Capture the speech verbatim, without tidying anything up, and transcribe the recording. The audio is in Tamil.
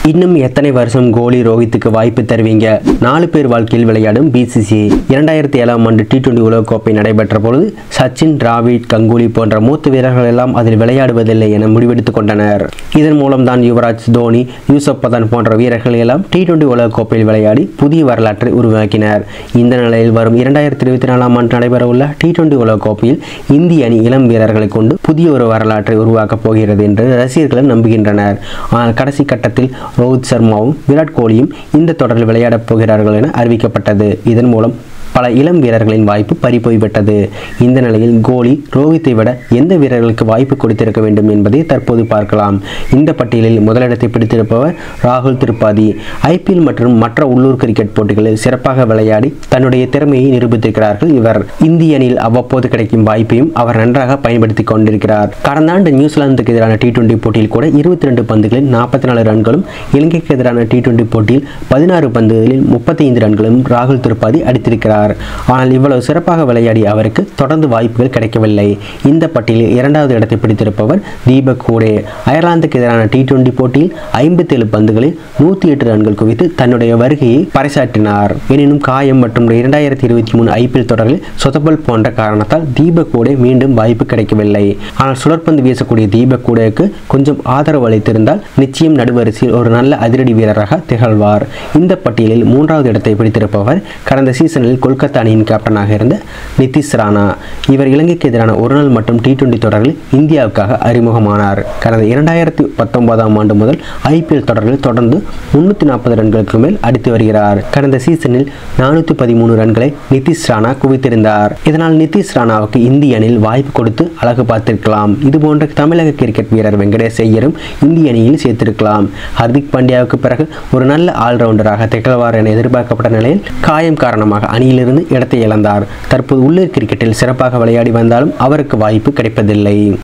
இன்னும் எத்தனை வருஷம் கோலி ரோஹித்துக்கு வாய்ப்பு தருவீங்க? நாலு பேர் வாழ்க்கையில் விளையாடும் பிசிசிஐ இரண்டாயிரத்தி ஏழாம் ஆண்டு டி டுவெண்டி உலகக்கோப்பை நடைபெற்ற பொழுது சச்சின், டிராவிட், கங்குலி போன்ற மூத்த வீரர்கள் எல்லாம் அதில் விளையாடுவதில்லை என முடிவெடுத்துக் கொண்டனர். இதன் மூலம் தான் யுவராஜ், தோனி, யூசப் பதான் போன்ற வீரர்கள் எல்லாம் டி டுவெண்டி உலகக்கோப்பையில் விளையாடி புதிய வரலாற்றை உருவாக்கினர். இந்த நிலையில் வரும் இரண்டாயிரத்தி இருபத்தி நாலாம் ஆண்டு நடைபெறவுள்ள டி டுவெண்டி உலகக்கோப்பையில் இந்திய அணி இளம் வீரர்களை கொண்டு புதிய ஒரு வரலாற்றை உருவாக்கப் போகிறது என்று ரசிகர்களும் நம்புகின்றனர். ஆனால் கடைசி கட்டத்தில் ரோஹித் சர்மாவும் விராட் கோலியும் இந்த தொடரில் விளையாடப் போகிறார்கள் என அறிவிக்கப்பட்டது. இதன் மூலம் பல இளம் வீரர்களின் வாய்ப்பு பறிபோய்விட்டது. இந்த நிலையில் கோலி ரோஹித்தை விட எந்த வீரர்களுக்கு வாய்ப்பு கொடுத்திருக்க வேண்டும் என்பதை தற்போது பார்க்கலாம். இந்த பட்டியலில் முதலிடத்தை பிடித்திருப்பவர் ராகுல் திரிபாதி. ஐபிஎல் மற்றும் மற்ற உள்ளூர் கிரிக்கெட் போட்டிகளில் சிறப்பாக விளையாடி தன்னுடைய திறமையை நிரூபித்திருக்கிறார்கள் இவர். இந்திய அணியில் அவ்வப்போது கிடைக்கும் வாய்ப்பையும் அவர் நன்றாக பயன்படுத்திக் கொண்டிருக்கிறார். கடந்த ஆண்டு நியூசிலாந்துக்கு எதிரான டி டுவெண்டி போட்டியில் கூட இருபத்தி ரெண்டு பந்துகளில் நாற்பத்தி நாலு ரன்களும், இலங்கைக்கு எதிரான டி டுவெண்டி போட்டியில் பதினாறு பந்துகளில் முப்பத்தி ஐந்து ரன்களும் ராகுல் திரிபாதி அடித்திருக்கிறார். ஆனால் இவ்வளவு சிறப்பாக விளையாடிய அவருக்கு தொடர்ந்து வாய்ப்புகள் கிடைக்கவில்லை. இந்த பட்டியலில் இரண்டாவது இடத்தை பிடித்திருப்பவர் தீபக் ஹூடே. அயர்லாந்துக்கு எதிரான டி டுவெண்டி போட்டியில் ஐம்பத்தி ஏழு பந்துகளில் நூற்றி எட்டு ரன்கள் குவித்து தன்னுடைய வருகையை பறைசாற்றினார். எனினும் காயம் மற்றும் இரண்டாயிரத்தி இருபத்தி மூணு ஐபிஎல் தொடரில் சொதப்பல் போன்ற காரணத்தால் தீபக் ஹூடே மீண்டும் வாய்ப்பு கிடைக்கவில்லை. ஆனால் சுழற்பந்து வீசக்கூடிய தீபக் ஹூடேக்கு கொஞ்சம் ஆதரவு அளித்திருந்தால் நிச்சயம் நடுவரிசையில் ஒரு நல்ல அதிரடி வீரராக திகழ்வார். இந்த பட்டியலில் மூன்றாவது இடத்தை பிடித்திருப்பவர் கடந்த சீசனில் கொல்கத்தா அணியின் கேப்டனாக இருந்த நிதிஷ் ராணா. இவர் இலங்கைக்கு எதிரான ஒருநாள் மற்றும் டி டுவெண்டி தொடரில் இந்தியாவுக்காக அறிமுகமானார். கடந்த இரண்டாயிரத்தி பத்தொன்பதாம் ஆண்டு முதல் ஐபிஎல் தொடரில் தொடர்ந்து முன்னூத்தி நாற்பது ரன்களுக்கு மேல் அடித்து வருகிறார். கடந்த சீசனில் நானூத்தி பதிமூணு ரன்களை நிதிஷ் ராணா குவித்திருந்தார். இதனால் நிதிஷ் ராணாவுக்கு இந்திய அணியில் வாய்ப்பு கொடுத்து அழகு பார்த்திருக்கலாம். இதுபோன்ற தமிழக கிரிக்கெட் வீரர் வெங்கடேஷ் ஐயரும் இந்திய அணியில் சேர்த்திருக்கலாம். ஹர்திக் பாண்டியாவுக்கு பிறகு ஒரு நல்ல ஆல்ரவுண்டராக திகழ்வார் என எதிர்பார்க்கப்பட்ட நிலையில் காயம் காரணமாக அணியிலிருந்து இடத்தை இழந்தார். தற்போது உள்ளூர் கிரிக்கெட்டில் சிறப்பாக விளையாடி வந்தாலும் அவருக்கு வாய்ப்பு கிடைப்பதில்லை.